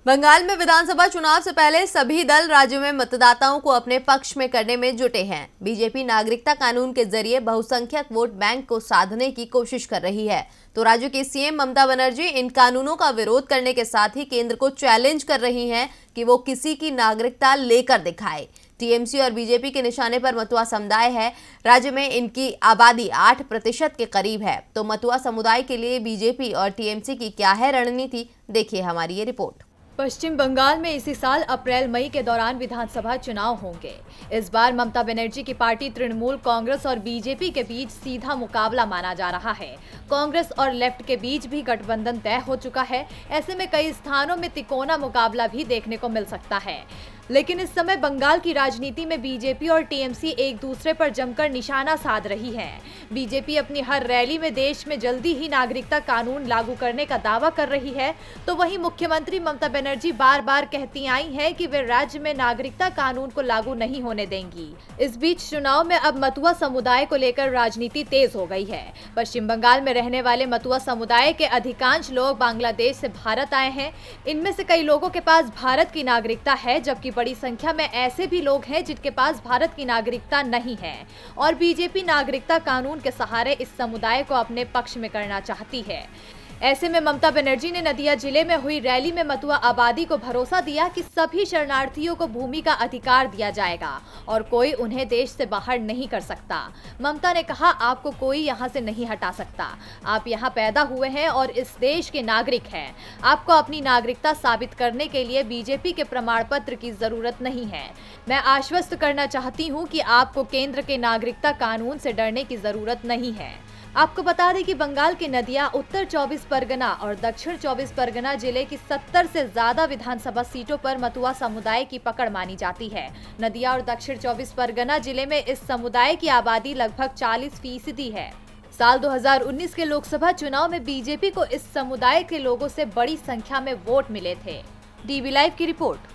बंगाल में विधानसभा चुनाव से पहले सभी दल राज्य में मतदाताओं को अपने पक्ष में करने में जुटे हैं। बीजेपी नागरिकता कानून के जरिए बहुसंख्यक वोट बैंक को साधने की कोशिश कर रही है, तो राज्य की सीएम ममता बनर्जी इन कानूनों का विरोध करने के साथ ही केंद्र को चैलेंज कर रही हैं कि वो किसी की नागरिकता लेकर दिखाए। टीएमसी और बीजेपी के निशाने पर मतुआ समुदाय है। राज्य में इनकी आबादी 8% के करीब है। तो मतुआ समुदाय के लिए बीजेपी और टीएमसी की क्या है रणनीति, देखिए हमारी ये रिपोर्ट। पश्चिम बंगाल में इसी साल अप्रैल मई के दौरान विधानसभा चुनाव होंगे। इस बार ममता बनर्जी की पार्टी तृणमूल कांग्रेस और बीजेपी के बीच सीधा मुकाबला माना जा रहा है। कांग्रेस और लेफ्ट के बीच भी गठबंधन तय हो चुका है। ऐसे में कई स्थानों में तिकोना मुकाबला भी देखने को मिल सकता है। लेकिन इस समय बंगाल की राजनीति में बीजेपी और टीएमसी एक दूसरे पर जमकर निशाना साध रही है। बीजेपी अपनी हर रैली में देश में जल्दी ही नागरिकता कानून लागू करने का दावा कर रही है, तो वहीं मुख्यमंत्री ममता बनर्जी बार बार कहती आई हैं कि वे राज्य में नागरिकता कानून को लागू नहीं होने देंगी। इस बीच चुनाव में अब मतुआ समुदाय को लेकर राजनीति तेज हो गई है। पश्चिम बंगाल में रहने वाले मतुआ समुदाय के अधिकांश लोग बांग्लादेश से भारत आए हैं। इनमें से कई लोगों के पास भारत की नागरिकता है, जबकि बड़ी संख्या में ऐसे भी लोग हैं जिनके पास भारत की नागरिकता नहीं है। और बीजेपी नागरिकता कानून के सहारे इस समुदाय को अपने पक्ष में करना चाहती है। ऐसे में ममता बनर्जी ने नदिया जिले में हुई रैली में मतुआ आबादी को भरोसा दिया कि सभी शरणार्थियों को भूमि का अधिकार दिया जाएगा और कोई उन्हें देश से बाहर नहीं कर सकता। ममता ने कहा, आपको कोई यहाँ से नहीं हटा सकता। आप यहाँ पैदा हुए हैं और इस देश के नागरिक हैं। आपको अपनी नागरिकता साबित करने के लिए बीजेपी के प्रमाण पत्र की जरूरत नहीं है। मैं आश्वस्त करना चाहती हूँ कि आपको केंद्र के नागरिकता कानून से डरने की जरूरत नहीं है। आपको बता दें कि बंगाल के नदिया, उत्तर 24 परगना और दक्षिण 24 परगना जिले की 70 से ज्यादा विधानसभा सीटों पर मतुआ समुदाय की पकड़ मानी जाती है। नदिया और दक्षिण 24 परगना जिले में इस समुदाय की आबादी लगभग 40% है। साल 2019 के लोकसभा चुनाव में बीजेपी को इस समुदाय के लोगों से बड़ी संख्या में वोट मिले थे। डीवी लाइव की रिपोर्ट।